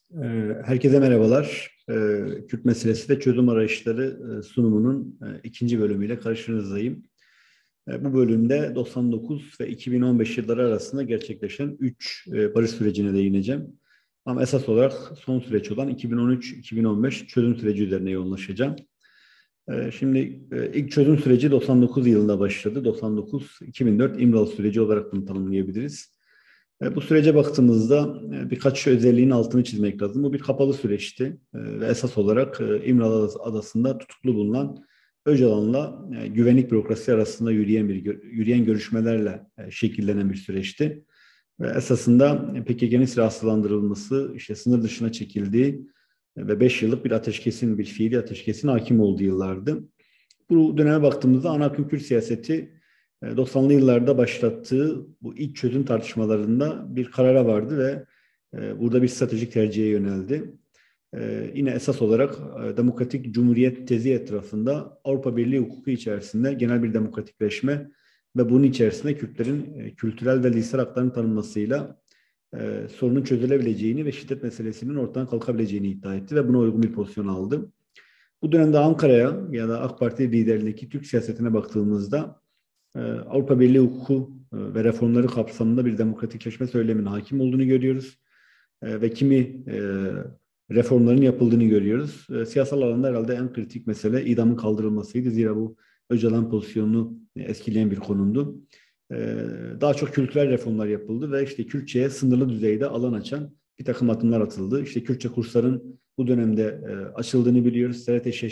Herkese merhabalar. Kürt meselesi ve çözüm arayışları sunumunun ikinci bölümüyle karşınızdayım. Bu bölümde 99 ve 2015 yılları arasında gerçekleşen 3 barış sürecine değineceğim. Ama esas olarak son süreç olan 2013-2015 çözüm süreci üzerine yoğunlaşacağım. Şimdi ilk çözüm süreci 99 yılında başladı. 99-2004 İmralı süreci olarak bunu tanımlayabiliriz. Bu sürece baktığımızda birkaç özelliğin altını çizmek lazım. Bu bir kapalı süreçti ve esas olarak İmralı Adası'nda tutuklu bulunan Öcalan'la güvenlik bürokrasi arasında yürüyen görüşmelerle şekillenen bir süreçti. Ve esasında PKK'nın silahsızlandırılması, işte sınır dışına çekildiği ve 5 yıllık bir fiili ateşkesin hakim olduğu yıllardı. Bu döneme baktığımızda ana akım Kürt siyaseti 90'lı yıllarda başlattığı bu ilk çözüm tartışmalarında bir karara vardı ve burada bir stratejik tercihe yöneldi. Yine esas olarak demokratik cumhuriyet tezi etrafında Avrupa Birliği hukuku içerisinde genel bir demokratikleşme ve bunun içerisinde Kürtlerin kültürel ve lisan haklarının tanınmasıyla sorunun çözülebileceğini ve şiddet meselesinin ortadan kalkabileceğini iddia etti ve buna uygun bir pozisyon aldı. Bu dönemde Ankara'ya ya da AK Parti liderliğindeki Türk siyasetine baktığımızda Avrupa Birliği hukuku ve reformları kapsamında bir demokratikleşme söyleminin hakim olduğunu görüyoruz. Ve kimi reformların yapıldığını görüyoruz. Siyasal alanda herhalde en kritik mesele idamın kaldırılmasıydı. Zira bu Öcalan pozisyonunu etkileyen bir konumdu. Daha çok kültürel reformlar yapıldı ve işte Kürtçe'ye sınırlı düzeyde alan açan bir takım adımlar atıldı. İşte Kürtçe kursların bu dönemde açıldığını biliyoruz.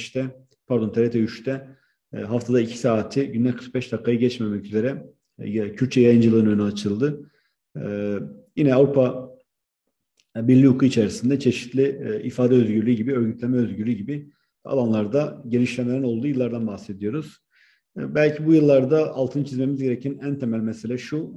TRT 3'te haftada 2 saati günde 45 dakikayı geçmemek üzere Kürtçe yayıncılığın önü açıldı. Yine Avrupa Birliği hukuku içerisinde çeşitli ifade özgürlüğü gibi, örgütleme özgürlüğü gibi alanlarda gelişmelerin olduğu yıllardan bahsediyoruz. Belki bu yıllarda altını çizmemiz gereken en temel mesele şu: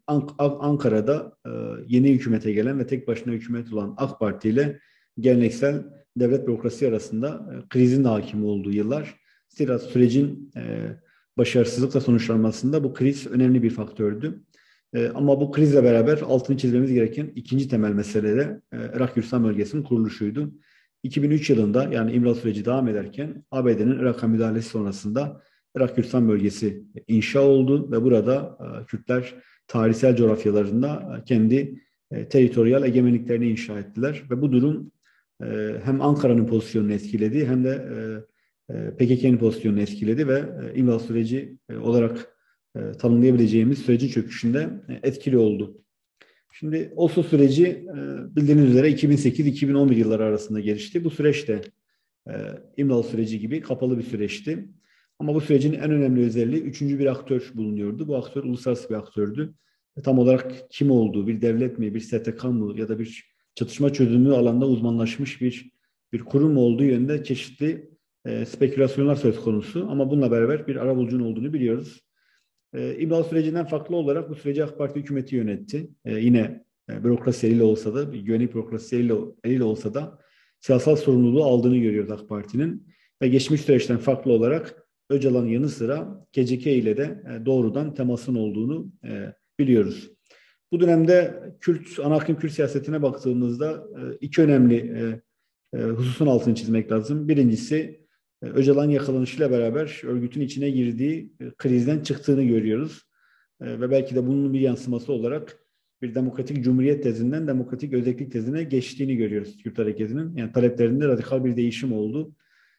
Ankara'da yeni hükümete gelen ve tek başına hükümet olan AK Parti ile geleneksel devlet bürokrasi arasında krizin de hakim olduğu yıllar. Zira sürecin başarısızlıkla sonuçlanmasında bu kriz önemli bir faktördü. Ama bu krizle beraber altını çizmemiz gereken ikinci temel mesele de Irak Kürdistan Bölgesi'nin kuruluşuydu. 2003 yılında, yani İmralı süreci devam ederken, ABD'nin Irak'a müdahalesi sonrasında Irak Kürdistan Bölgesi inşa oldu ve burada Kürtler tarihsel coğrafyalarında kendi teritoriyal egemenliklerini inşa ettiler ve bu durum hem Ankara'nın pozisyonunu etkiledi hem de PKK'nın pozisyonunu etkiledi ve İmralı süreci olarak tanımlayabileceğimiz sürecin çöküşünde etkili oldu. Şimdi Oslo süreci bildiğiniz üzere 2008-2011 yılları arasında gelişti. Bu süreç de İmralı süreci gibi kapalı bir süreçti. Ama bu sürecin en önemli özelliği üçüncü bir aktör bulunuyordu. Bu aktör uluslararası bir aktördü. Tam olarak kim olduğu, bir devlet mi, bir STK mı ya da bir çatışma çözümü alanda uzmanlaşmış bir kurum olduğu yönünde çeşitli spekülasyonlar söz konusu. Ama bununla beraber bir arabulucunun olduğunu biliyoruz. İmralı sürecinden farklı olarak bu süreci AK Parti hükümeti yönetti. Yine bürokrasi eliyle olsa da, güvenlik bürokrasi eliyle olsa da siyasal sorumluluğu aldığını görüyoruz AK Parti'nin. Ve geçmiş süreçten farklı olarak Öcalan'ın yanı sıra KCK ile de doğrudan temasın olduğunu biliyoruz. Bu dönemde ana akım Kürt siyasetine baktığımızda iki önemli hususun altını çizmek lazım. Birincisi, Öcalan yakalanışıyla beraber örgütün içine girdiği krizden çıktığını görüyoruz. Ve belki de bunun bir yansıması olarak bir demokratik cumhuriyet tezinden demokratik özellik tezine geçtiğini görüyoruz Kürt hareketinin. Yani taleplerinde radikal bir değişim oldu.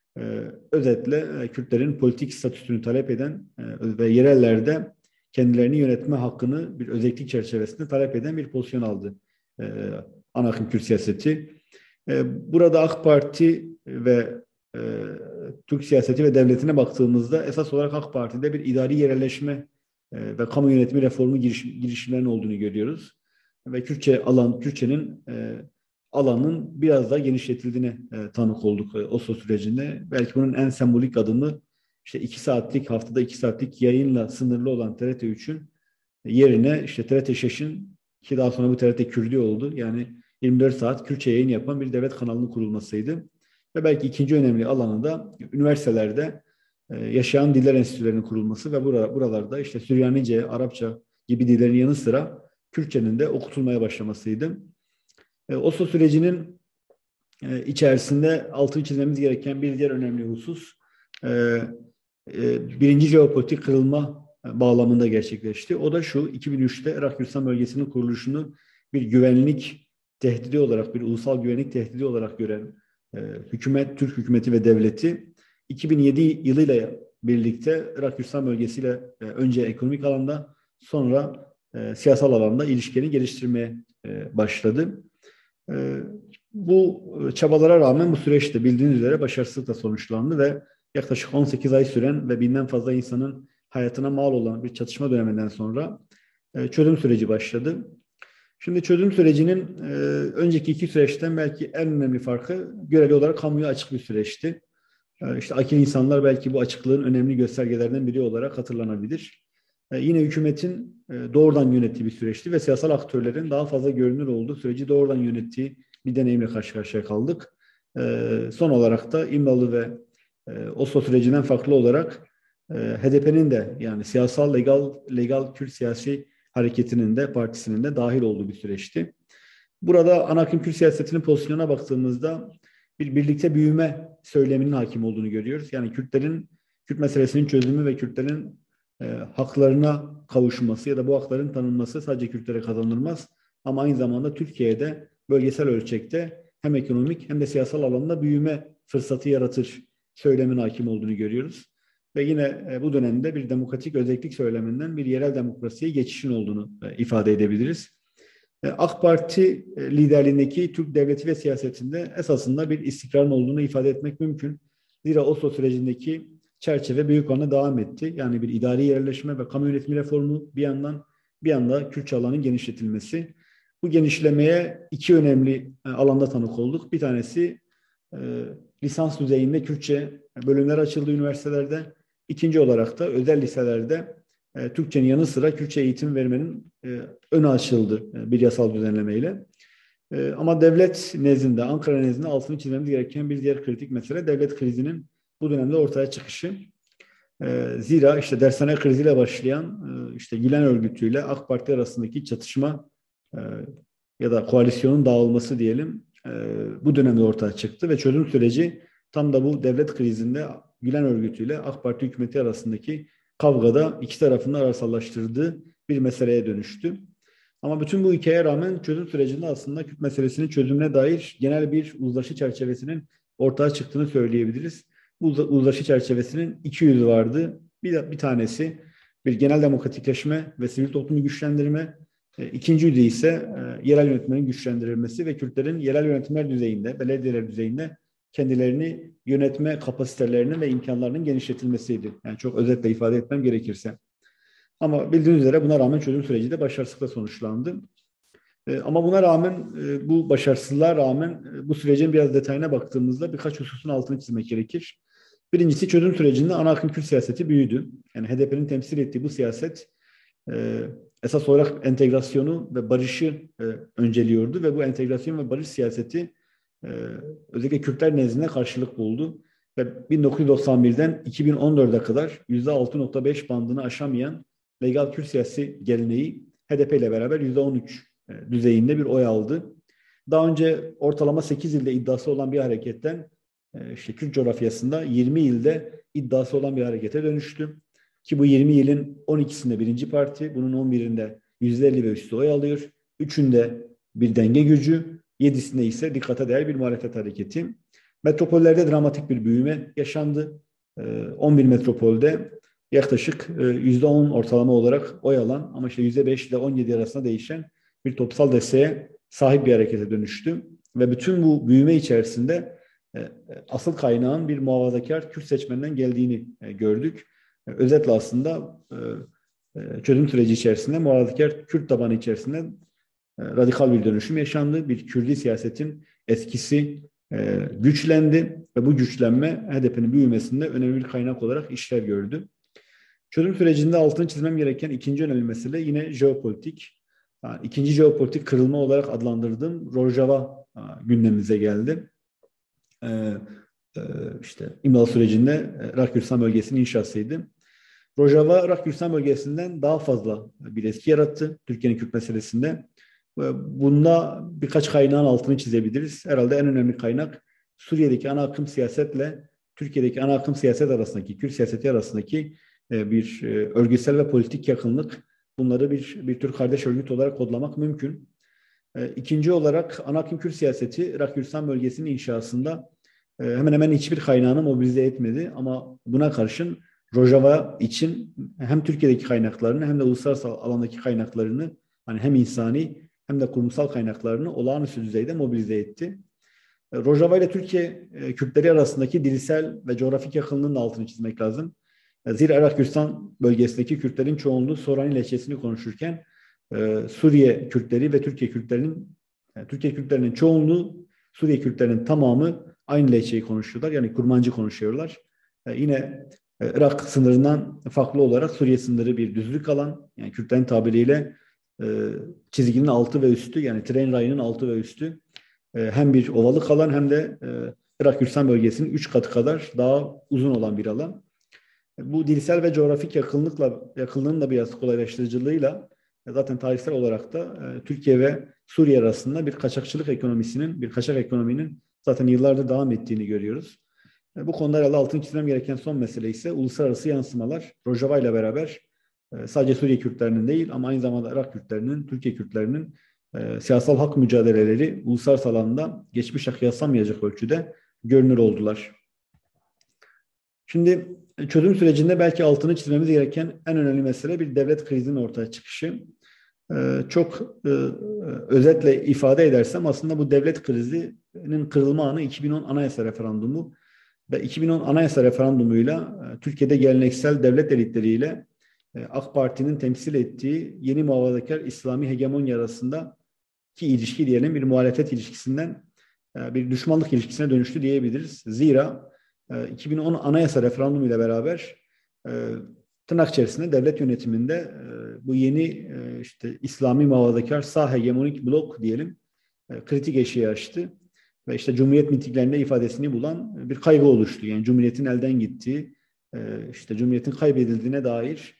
Özetle Kürtlerin politik statüsünü talep eden ve yerellerde kendilerini yönetme hakkını bir özellik çerçevesinde talep eden bir pozisyon aldı ana akım Kürt siyaseti. Burada AK Parti ve Türk siyaseti ve devletine baktığımızda esas olarak AK Parti'de bir idari yerelleşme ve kamu yönetimi reformu girişimlerinin olduğunu görüyoruz. Ve Kürtçenin alanın biraz daha genişletildiğine tanık olduk Oslo sürecinde. Belki bunun en sembolik adımı işte haftada 2 saatlik yayınla sınırlı olan TRT 3'ün yerine işte TRT Şeş'in, ki daha sonra bu TRT Kürdi oldu. Yani 24 saat Kürtçe yayın yapan bir devlet kanalının kurulmasıydı. Ve belki ikinci önemli alanı da üniversitelerde yaşayan diller enstitülerinin kurulması ve buralarda işte Süryanice, Arapça gibi dillerin yanı sıra Kürtçenin de okutulmaya başlamasıydı. Oslo sürecinin içerisinde altını çizmemiz gereken bir diğer önemli husus birinci jeopolitik kırılma bağlamında gerçekleşti. O da şu: 2003'te Irak Kürdistan bölgesinin kuruluşunu bir güvenlik tehdidi olarak, bir ulusal güvenlik tehdidi olarak gören hükümet, Türk hükümeti ve devleti 2007 yılıyla birlikte Irak Kürdistan bölgesiyle önce ekonomik alanda, sonra siyasal alanda ilişkilerini geliştirmeye başladı. Bu çabalara rağmen bu süreçte bildiğiniz üzere başarısızlıkla sonuçlandı ve yaklaşık 18 ay süren ve binden fazla insanın hayatına mal olan bir çatışma döneminden sonra çözüm süreci başladı. Şimdi çözüm sürecinin önceki iki süreçten belki en önemli farkı, göreli olarak kamuya açık bir süreçti. İşte akil insanlar belki bu açıklığın önemli göstergelerinden biri olarak hatırlanabilir. Yine hükümetin doğrudan yönettiği bir süreçti ve siyasal aktörlerin daha fazla görünür olduğu, süreci doğrudan yönettiği bir deneyimle karşı karşıya kaldık. Son olarak da İmralı ve Oslo sürecinden farklı olarak HDP'nin de, yani siyasal legal Kürt siyasi hareketinin de, partisinin de dahil olduğu bir süreçti. Burada ana akım Kürt siyasetinin pozisyonuna baktığımızda bir birlikte büyüme söyleminin hakim olduğunu görüyoruz. Yani Kürt meselesinin çözümü ve Kürtlerin haklarına kavuşması ya da bu hakların tanınması sadece Kürtlere kazanılmaz. Ama aynı zamanda Türkiye'de bölgesel ölçekte hem ekonomik hem de siyasal alanda büyüme fırsatı yaratır söylemin hakim olduğunu görüyoruz. Ve yine bu dönemde bir demokratik özellik söyleminden bir yerel demokrasiye geçişin olduğunu ifade edebiliriz. AK Parti liderliğindeki Türk devleti ve siyasetinde esasında bir istikrarın olduğunu ifade etmek mümkün. Zira Oslo sürecindeki çerçeve büyük oranda devam etti. Yani bir idari yerleşme ve kamu yönetimi reformu bir yandan, bir yanda Kürtçe alanın genişletilmesi. Bu genişlemeye iki önemli alanda tanık olduk. Bir tanesi lisans düzeyinde Kürtçe bölümler açıldı üniversitelerde. İkinci olarak da özel liselerde Türkçenin yanı sıra Kürtçe eğitim vermenin önü açıldı bir yasal düzenlemeyle. Ama devlet nezdinde, Ankara nezdinde altını çizmemiz gereken bir diğer kritik mesele devlet krizinin bu dönemde ortaya çıkışı. Zira işte dershane kriziyle başlayan işte Gülen örgütüyle AK Parti arasındaki çatışma ya da koalisyonun dağılması diyelim bu dönemde ortaya çıktı ve çözüm süreci tam da bu devlet krizinde Gülen örgütüyle AK Parti hükümeti arasındaki kavgada iki tarafın arasallaştırdığı bir meseleye dönüştü. Ama bütün bu hikayeye rağmen çözüm sürecinde aslında Kürt meselesinin çözümüne dair genel bir uzlaşı çerçevesinin ortaya çıktığını söyleyebiliriz. Bu uzlaşı çerçevesinin iki yüzü vardı. Bir tanesi bir genel demokratikleşme ve sivil toplumu güçlendirme. İkinci yüzü ise yerel yönetimlerin güçlendirilmesi ve Kürtlerin yerel yönetimler düzeyinde, belediyeler düzeyinde kendilerini yönetme kapasitelerinin ve imkanlarının genişletilmesiydi. Yani çok özetle ifade etmem gerekirse. Ama bildiğiniz üzere buna rağmen çözüm süreci de başarısızlıkla sonuçlandı. Ama buna rağmen, bu başarısızlığa rağmen bu sürecin biraz detayına baktığımızda birkaç hususun altını çizmek gerekir. Birincisi, çözüm sürecinde ana akım Kürt siyaseti büyüdü. Yani HDP'nin temsil ettiği bu siyaset esas olarak entegrasyonu ve barışı önceliyordu ve bu entegrasyon ve barış siyaseti özellikle Kürtler nezdinde karşılık buldu. Ve 1991'den 2014'e kadar %6.5 bandını aşamayan legal Kürt siyasi geleneği HDP ile beraber %13 düzeyinde bir oy aldı. Daha önce ortalama 8 ilde iddiası olan bir hareketten işte Kürt coğrafyasında 20 ilde iddiası olan bir harekete dönüştü. Ki bu 20 ilin 12'sinde birinci parti, bunun 11'inde %50 ve üstü oy alıyor. 3'ünde bir denge gücü, 7'sinde ise dikkate değer bir muhalefet hareketi. Metropollerde dramatik bir büyüme yaşandı. 11 metropolde yaklaşık %10 ortalama olarak oy alan ama işte %5 ile 17 arasında değişen bir toplumsal desteğe sahip bir harekete dönüştü. Ve bütün bu büyüme içerisinde asıl kaynağın bir muhafazakar Kürt seçmeninden geldiğini gördük. Özetle aslında çözüm süreci içerisinde muhafazakar Kürt tabanı içerisinde radikal bir dönüşüm yaşandı. Bir Kürdi siyasetin etkisi güçlendi ve bu güçlenme HDP'nin büyümesinde önemli bir kaynak olarak işlev gördü. Çözüm sürecinde altını çizmem gereken ikinci önemli mesele yine jeopolitik. Yani ikinci jeopolitik kırılma olarak adlandırdığım Rojava gündemimize geldi. İşte İmralı sürecinde Irak Kürdistan bölgesinin inşasıydı. Rojava, Irak Kürdistan bölgesinden daha fazla bir etki yarattı Türkiye'nin Kürt meselesinde. Bunda birkaç kaynağın altını çizebiliriz. Herhalde en önemli kaynak Suriye'deki ana akım siyasetle Türkiye'deki ana akım siyaset arasındaki, Kürt siyaseti arasındaki bir örgütsel ve politik yakınlık. Bunları bir tür kardeş örgüt olarak kodlamak mümkün. İkinci olarak ana akım Kürt siyaseti Irak Kürdistan bölgesinin inşasında hemen hemen hiçbir kaynağını mobilize etmedi. Ama buna karşın Rojava için hem Türkiye'deki kaynaklarını hem de uluslararası alandaki kaynaklarını, hani hem insani hem de kurumsal kaynaklarını olağanüstü düzeyde mobilize etti. Rojava ile Türkiye Kürtleri arasındaki dilsel ve coğrafik yakınlığın da altını çizmek lazım. Zira Irak Kürdistan bölgesindeki Kürtlerin çoğunluğu Sorani lehçesini konuşurken Suriye Kürtleri ve Türkiye Kürtlerinin çoğunluğu, Suriye Kürtlerinin tamamı aynı lehçeyi konuşuyorlar. Yani Kurmancı konuşuyorlar. Yine Irak sınırından farklı olarak Suriye sınırı bir düzlük alan. Yani Kürtlerin tabiriyle çizginin altı ve üstü, yani tren rayının altı ve üstü. Hem bir ovalık alan hem de Irak Kürdistan bölgesinin 3 katı kadar daha uzun olan bir alan. Bu dilsel ve coğrafik yakınlığın da biraz kolaylaştırıcılığıyla zaten tarihsel olarak da Türkiye ve Suriye arasında bir kaçak ekonominin zaten yıllardır devam ettiğini görüyoruz. Bu konuda herhalde altını çizmem gereken son mesele ise uluslararası yansımalar. Rojava ile beraber sadece Suriye Kürtlerinin değil ama aynı zamanda Irak Kürtlerinin, Türkiye Kürtlerinin siyasal hak mücadeleleri uluslararası alanda geçmişle kıyaslamayacak ölçüde görünür oldular. Şimdi çözüm sürecinde belki altını çizmemiz gereken en önemli mesele bir devlet krizinin ortaya çıkışı. Çok özetle ifade edersem aslında bu devlet krizinin kırılma anı 2010 Anayasa Referandumu ve 2010 Anayasa Referandumuyla Türkiye'de geleneksel devlet elitleriyle AK Parti'nin temsil ettiği yeni muhafazakar İslami hegemonya arasındaki ilişki diyelim bir muhalefet ilişkisinden bir düşmanlık ilişkisine dönüştü diyebiliriz. Zira 2010 Anayasa Referandumu ile beraber tırnak içerisinde devlet yönetiminde bu yeni işte İslami muhafazakar sağ hegemonik blok diyelim kritik eşiği aştı ve işte Cumhuriyet mitinglerinde ifadesini bulan bir kaygı oluştu. Yani Cumhuriyet'in elden gittiği, işte Cumhuriyet'in kaybedildiğine dair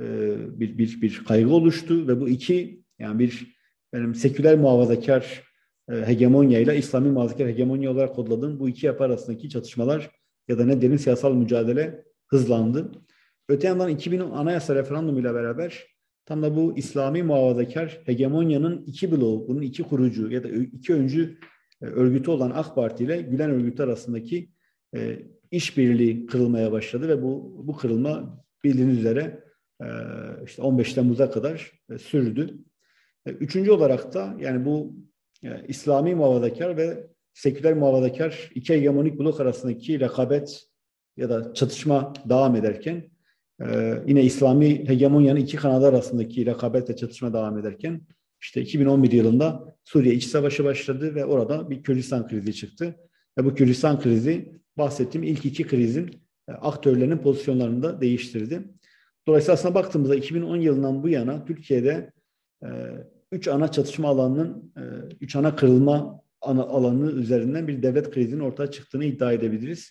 bir kaygı oluştu ve bu iki yani benim seküler muhafazakar hegemonya ile İslami muhafazakar hegemonya olarak kodladığım bu iki yapı arasındaki çatışmalar ya da ne derin siyasal mücadele hızlandı. Öte yandan 2010 Anayasa Referandumu ile beraber tam da bu İslami muhafazakar hegemonyanın iki bloğu, bunun iki kurucu ya da iki öncü örgütü olan AK Parti ile Gülen örgütü arasındaki işbirliği kırılmaya başladı ve bu kırılma bildiğiniz üzere işte 15 Temmuz'a kadar sürdü. Üçüncü olarak da yani bu İslami muhafazakar ve seküler muhafazakar iki hegemonik blok arasındaki rekabet ya da çatışma devam ederken yine İslami hegemonyanın iki kanadı arasındaki rekabet ve çatışma devam ederken işte 2011 yılında Suriye İç Savaşı başladı ve orada bir Kürdistan krizi çıktı. Ve bu Kürdistan krizi bahsettiğim ilk iki krizin aktörlerinin pozisyonlarını da değiştirdi. Dolayısıyla aslında baktığımızda 2010 yılından bu yana Türkiye'de üç ana çatışma alanının, üç ana kırılma alanı üzerinden bir devlet krizinin ortaya çıktığını iddia edebiliriz.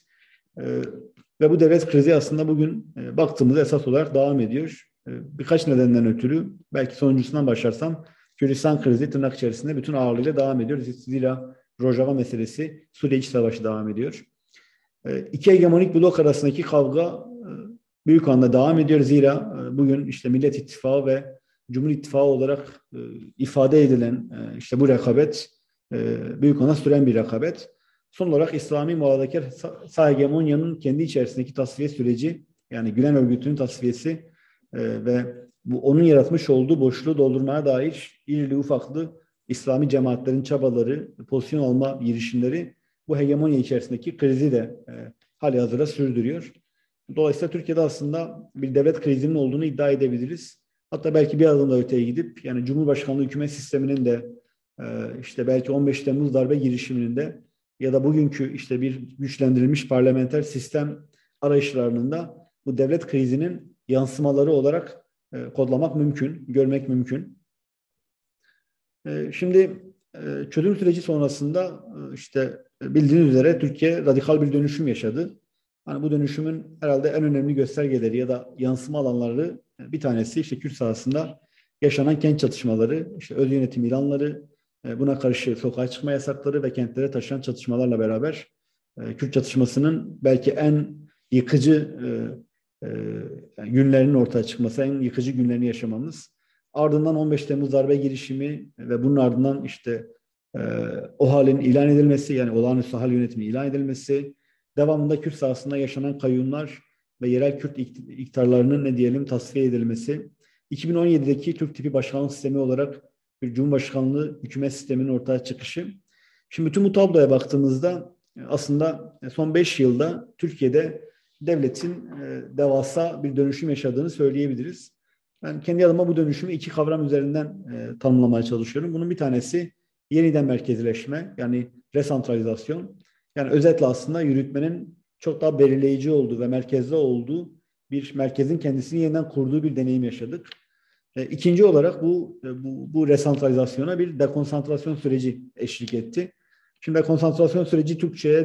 Ve bu devlet krizi aslında bugün baktığımızda esas olarak devam ediyor. Birkaç nedenden ötürü, belki sonuncusundan başlarsam, Kürdistan krizi tırnak içerisinde bütün ağırlığıyla devam ediyor. Zira Rojava meselesi, Suriye İç Savaşı devam ediyor. İki hegemonik blok arasındaki kavga büyük oranda devam ediyor. Zira bugün işte Millet İttifakı ve Cumhur İttifakı olarak ifade edilen işte bu rekabet büyük oranda süren bir rekabet. Son olarak İslami muhafazakar sağ hegemonyanın kendi içerisindeki tasfiye süreci, yani Gülen örgütünün tasfiyesi ve onun yaratmış olduğu boşluğu doldurmaya dair irili ufaklı İslami cemaatlerin çabaları, pozisyon alma girişimleri bu hegemonya içerisindeki krizi de halihazırda sürdürüyor. Dolayısıyla Türkiye'de aslında bir devlet krizinin olduğunu iddia edebiliriz. Hatta belki bir adım da öteye gidip yani Cumhurbaşkanlığı hükümet sisteminin de işte belki 15 Temmuz darbe girişiminin de ya da bugünkü işte bir güçlendirilmiş parlamenter sistem arayışlarının da bu devlet krizinin yansımaları olarak kodlamak mümkün, görmek mümkün. Şimdi çözüm süreci sonrasında işte bildiğiniz üzere Türkiye radikal bir dönüşüm yaşadı. Hani bu dönüşümün herhalde en önemli göstergeleri ya da yansıma alanları bir tanesi işte Kürt sahasında yaşanan kent çatışmaları, işte öz yönetim ilanları, buna karşı sokağa çıkma yasakları ve kentlere taşınan çatışmalarla beraber Kürt çatışmasının belki en yıkıcı günlerinin ortaya çıkması, en yıkıcı günlerini yaşamamız. Ardından 15 Temmuz darbe girişimi ve bunun ardından işte o halin ilan edilmesi, yani olağanüstü hal yönetimi ilan edilmesi, devamında Kürt sahasında yaşanan kayyumlar ve yerel Kürt iktidarlarının ne diyelim tasfiye edilmesi, 2017'deki Türk tipi başkanlık sistemi olarak bir cumhurbaşkanlığı hükümet sisteminin ortaya çıkışı. Şimdi bütün bu tabloya baktığımızda aslında son 5 yılda Türkiye'de devletin devasa bir dönüşüm yaşadığını söyleyebiliriz. Ben kendi adıma bu dönüşümü iki kavram üzerinden tanımlamaya çalışıyorum. Bunun bir tanesi yeniden merkezileşme, yani resantralizasyon. Yani özetle aslında yürütmenin çok daha belirleyici olduğu ve merkezde olduğu bir merkezin kendisini yeniden kurduğu bir deneyim yaşadık. İkinci olarak bu resantralizasyona bir dekonsantrasyon süreci eşlik etti. Şimdi dekonsantrasyon süreci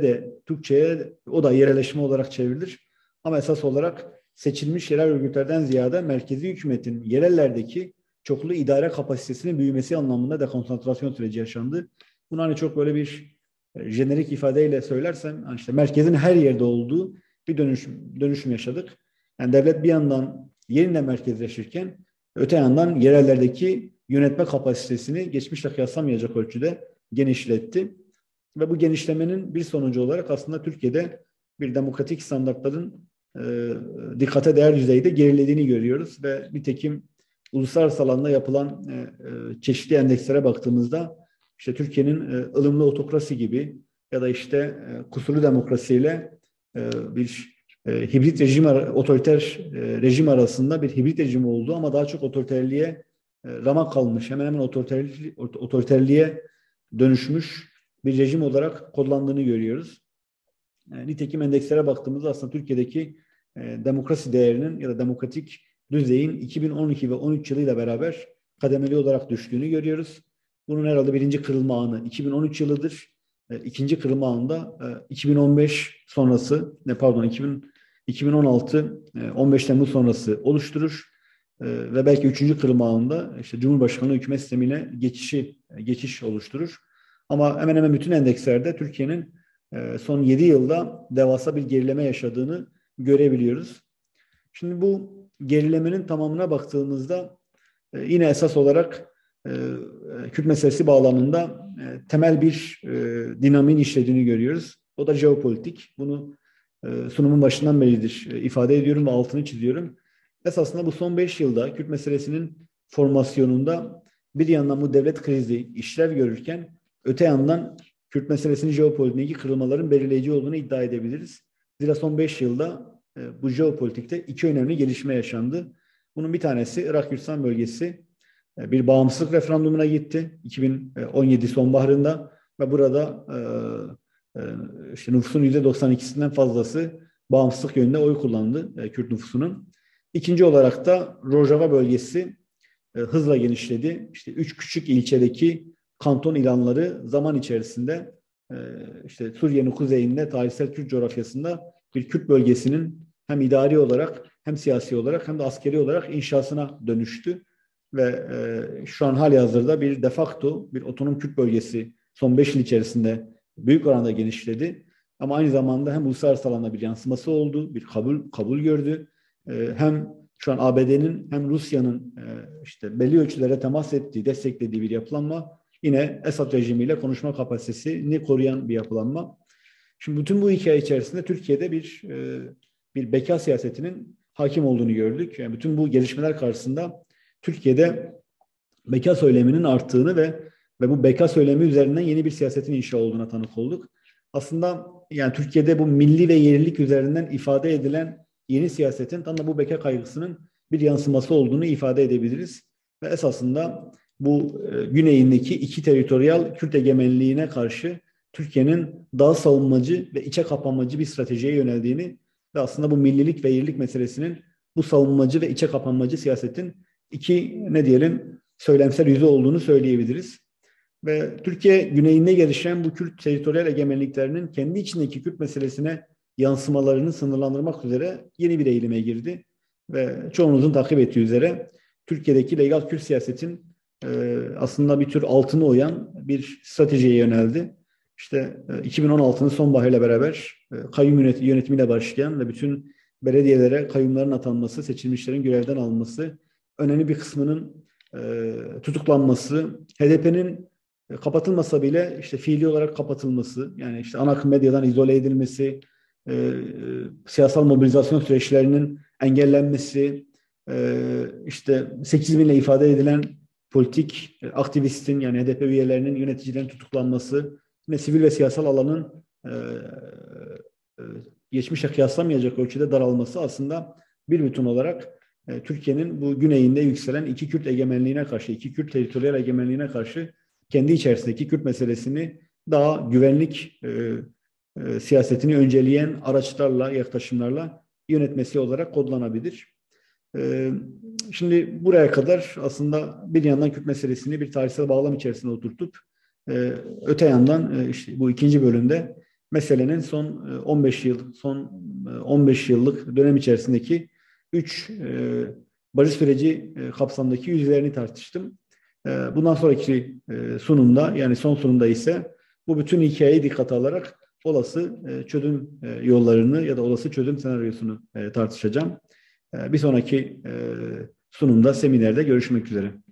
Türkçe'ye o da yerelleşme olarak çevrilir. Ama esas olarak seçilmiş yerel örgütlerden ziyade merkezi hükümetin yerellerdeki çoklu idare kapasitesinin büyümesi anlamında dekonsantrasyon süreci yaşandı. Bunu hani çok böyle bir jenerik ifadeyle söylersem işte merkezin her yerde olduğu bir dönüşüm yaşadık. Yani devlet bir yandan yeniden merkezleşirken öte yandan yerellerdeki yönetme kapasitesini geçmişle kıyaslamayacak ölçüde genişletti. Ve bu genişlemenin bir sonucu olarak aslında Türkiye'de bir demokratik standartların dikkate değer düzeyde gerilediğini görüyoruz ve nitekim uluslararası alanda yapılan çeşitli endekslere baktığımızda işte Türkiye'nin ılımlı otokrasi gibi ya da işte kusurlu demokrasiyle bir hibrit rejim, otoriter rejim arasında bir hibrit rejim olduğu ama daha çok otoriterliğe ramak kalmış, hemen hemen otoriterliğe dönüşmüş bir rejim olarak kodlandığını görüyoruz. Nitekim endekslere baktığımızda aslında Türkiye'deki demokrasi değerinin ya da demokratik düzeyin 2012 ve 13 yılıyla beraber kademeli olarak düştüğünü görüyoruz. Bunun herhalde birinci kırılma anı 2013 yılıdır. İkinci kırılma anında 2015 sonrası, 2016 15 Temmuz sonrası oluşturur. Ve belki üçüncü kırılma anında işte Cumhurbaşkanlığı hükümet sistemine geçiş oluşturur. Ama hemen hemen bütün endekslerde Türkiye'nin son 7 yılda devasa bir gerileme yaşadığını görebiliyoruz. Şimdi bu gerilemenin tamamına baktığımızda yine esas olarak Kürt meselesi bağlamında temel bir dinamiğin işlediğini görüyoruz. O da jeopolitik. Bunu sunumun başından beridir ifade ediyorum ve altını çiziyorum. Esasında bu son 5 yılda Kürt meselesinin formasyonunda bir yandan bu devlet krizi işlev görürken öte yandan Kürt meselesinin jeopolitindeki kırılmaların belirleyici olduğunu iddia edebiliriz. Zira son 5 yılda bu jeopolitikte iki önemli gelişme yaşandı. Bunun bir tanesi Irak Kürdistan bölgesi bir bağımsızlık referandumuna gitti 2017 sonbaharında ve burada işte nüfusun %92'sinden fazlası bağımsızlık yönünde oy kullandı Kürt nüfusunun. İkinci olarak da Rojava bölgesi hızla genişledi. İşte 3 küçük ilçedeki kanton ilanları zaman içerisinde işte Suriye'nin kuzeyinde tarihsel Kürt coğrafyasında bir Kürt bölgesinin hem idari olarak hem siyasi olarak hem de askeri olarak inşasına dönüştü. Ve şu an halihazırda bir de facto bir otonom Kürt bölgesi son 5 yıl içerisinde büyük oranda genişledi. Ama aynı zamanda hem uluslararası alanda bir yansıması oldu, bir kabul gördü. Hem şu an ABD'nin hem Rusya'nın işte belli ölçülere temas ettiği, desteklediği bir yapılanma. Yine Esad rejimiyle konuşma kapasitesini koruyan bir yapılanma. Şimdi bütün bu hikaye içerisinde Türkiye'de bir beka siyasetinin hakim olduğunu gördük. Yani bütün bu gelişmeler karşısında Türkiye'de beka söyleminin arttığını ve bu beka söylemi üzerinden yeni bir siyasetin inşa olduğuna tanık olduk. Aslında yani Türkiye'de bu milli ve yerlilik üzerinden ifade edilen yeni siyasetin tam da bu beka kaygısının bir yansıması olduğunu ifade edebiliriz. Ve esasında bu güneyindeki iki teritoryal Kürt egemenliğine karşı Türkiye'nin daha savunmacı ve içe kapanmacı bir stratejiye yöneldiğini ve aslında bu millilik ve yerlilik meselesinin bu savunmacı ve içe kapanmacı siyasetin iki ne diyelim söylemsel yüzü olduğunu söyleyebiliriz. Ve Türkiye güneyinde gelişen bu Kürt teritoryal egemenliklerinin kendi içindeki Kürt meselesine yansımalarını sınırlandırmak üzere yeni bir eğilime girdi. Ve çoğunuzun takip ettiği üzere Türkiye'deki legal Kürt siyasetin aslında bir tür altını oyan bir stratejiye yöneldi. İşte 2016'nın sonbaharıyla beraber kayyum yönetimiyle başlayan ve bütün belediyelere kayyumların atanması, seçilmişlerin görevden alınması, önemli bir kısmının tutuklanması, HDP'nin kapatılmasa bile işte fiili olarak kapatılması, yani işte ana akım medyadan izole edilmesi, siyasal mobilizasyon süreçlerinin engellenmesi, işte 8 binle ifade edilen politik aktivistin, yani HDP üyelerinin, yöneticilerin tutuklanması, yine sivil ve siyasal alanın geçmişe kıyaslamayacak ölçüde daralması aslında bir bütün olarak Türkiye'nin bu güneyinde yükselen iki Kürt egemenliğine karşı, iki Kürt teritoriyel egemenliğine karşı kendi içerisindeki Kürt meselesini daha güvenlik siyasetini önceleyen araçlarla, yaklaşımlarla yönetmesi olarak kodlanabilir. Şimdi buraya kadar aslında bir yandan Kürt meselesini bir tarihsel bağlam içerisinde oturtup öte yandan işte bu ikinci bölümde meselenin son 15 yıllık dönem içerisindeki 3 barış süreci kapsamındaki yüzlerini tartıştım. Bundan sonraki sunumda, yani son sunumda ise bu bütün hikayeyi dikkate alarak olası çözüm yollarını ya da olası çözüm senaryosunu tartışacağım. Bir sonraki sunumda, seminerde görüşmek üzere.